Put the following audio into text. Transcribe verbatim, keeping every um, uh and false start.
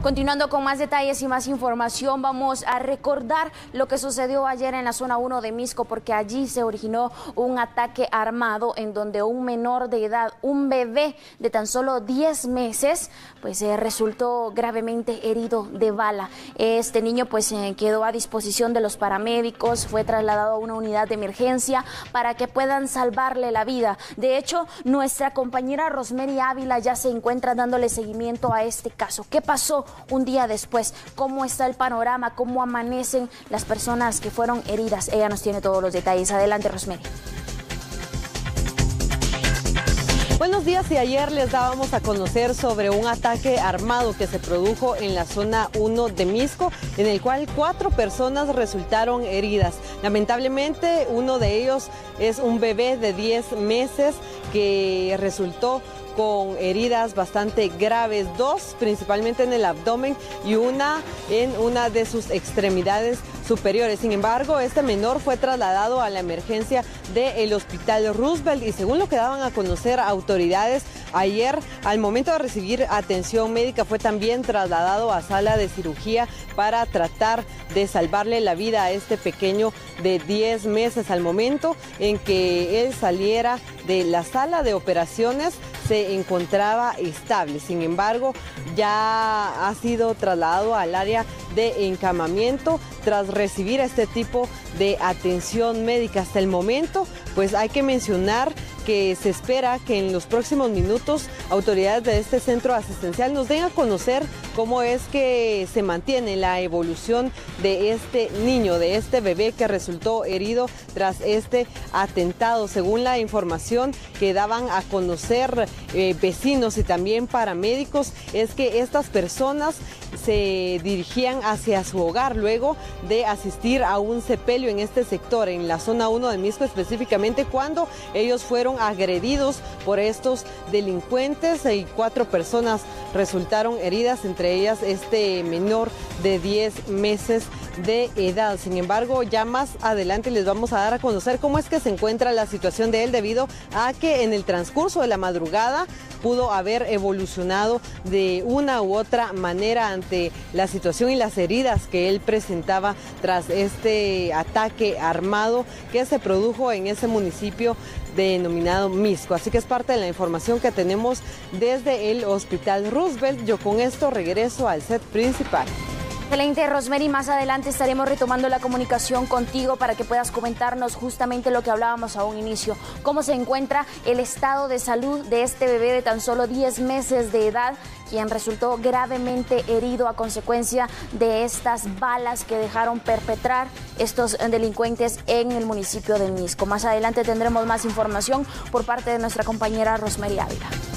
Continuando con más detalles y más información, vamos a recordar lo que sucedió ayer en la zona uno de Misco, porque allí se originó un ataque armado en donde un menor de edad, un bebé de tan solo diez meses, pues eh, resultó gravemente herido de bala. Este niño pues eh, quedó a disposición de los paramédicos, fue trasladado a una unidad de emergencia para que puedan salvarle la vida. De hecho, nuestra compañera Rosemary Ávila ya se encuentra dándole seguimiento a este caso. ¿Qué pasó un día después? ¿Cómo está el panorama? ¿Cómo amanecen las personas que fueron heridas? Ella nos tiene todos los detalles. Adelante, Rosemary. Buenos días, y ayer les dábamos a conocer sobre un ataque armado que se produjo en la zona uno de Misco, en el cual cuatro personas resultaron heridas. Lamentablemente, uno de ellos es un bebé de diez meses que resultó con heridas bastante graves, dos principalmente en el abdomen y una en una de sus extremidades superiores. Sin embargo, este menor fue trasladado a la emergencia del Hospital Roosevelt y, según lo que daban a conocer autoridades, ayer al momento de recibir atención médica fue también trasladado a sala de cirugía para tratar de salvarle la vida a este pequeño de diez meses. Al momento en que él saliera de la sala de operaciones se encontraba estable. Sin embargo, ya ha sido trasladado al área de encamamiento tras recibir este tipo de atención médica. Hasta el momento, pues hay que mencionar que se espera que en los próximos minutos autoridades de este centro asistencial nos den a conocer cómo es que se mantiene la evolución de este niño, de este bebé que resultó herido tras este atentado. Según la información que daban a conocer eh, vecinos y también paramédicos, es que estas personas se dirigían hacia su hogar luego de asistir a un sepelio en este sector, en la zona uno de Misco específicamente, cuando ellos fueron agredidos por estos delincuentes y cuatro personas resultaron heridas, entre ellas este menor de diez meses de edad. Sin embargo, ya más adelante les vamos a dar a conocer cómo es que se encuentra la situación de él, debido a que en el transcurso de la madrugada pudo haber evolucionado de una u otra manera ante la situación y las heridas que él presentaba tras este ataque armado que se produjo en ese municipio denominado Misco. Así que es parte de la información que tenemos desde el Hospital Roosevelt. Yo con esto regreso al set principal. Excelente, Rosemary. Más adelante estaremos retomando la comunicación contigo para que puedas comentarnos justamente lo que hablábamos a un inicio. Cómo se encuentra el estado de salud de este bebé de tan solo diez meses de edad, quien resultó gravemente herido a consecuencia de estas balas que dejaron perpetrar estos delincuentes en el municipio de Misco. Más adelante tendremos más información por parte de nuestra compañera Rosemary Ávila.